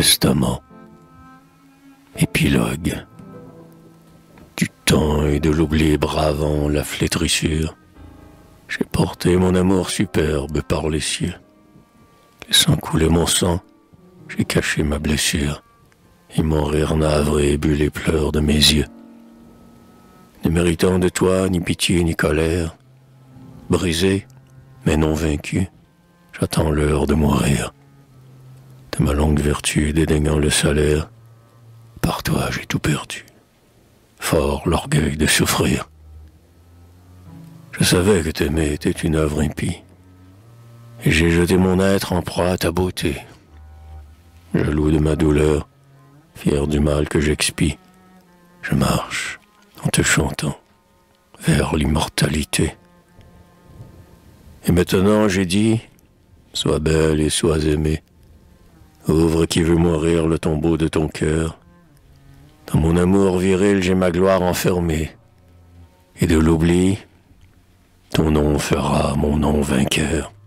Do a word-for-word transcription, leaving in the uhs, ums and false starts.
testament. Épilogue. Du temps et de l'oubli bravant la flétrissure, j'ai porté mon amour superbe par les cieux. Laissant couler mon sang, j'ai caché ma blessure, et mon rire navré but les pleurs de mes yeux. Ne méritant de toi ni pitié ni colère, brisé, mais non vaincu, j'attends l'heure de mourir. De ma longue vertu dédaignant le salaire, par toi j'ai tout perdu. Fort l'orgueil de souffrir. Je savais que t'aimer était une œuvre impie, et j'ai jeté mon être en proie à ta beauté. Jaloux de ma douleur, fier du mal que j'expie, je marche, en te chantant, vers l'immortalité. Et maintenant j'ai dit, sois belle et sois aimée, ouvre qui veut mourir le tombeau de ton cœur. Dans mon amour viril j'ai ma gloire enfermée, et de l'oubli, ton nom fera mon nom vainqueur.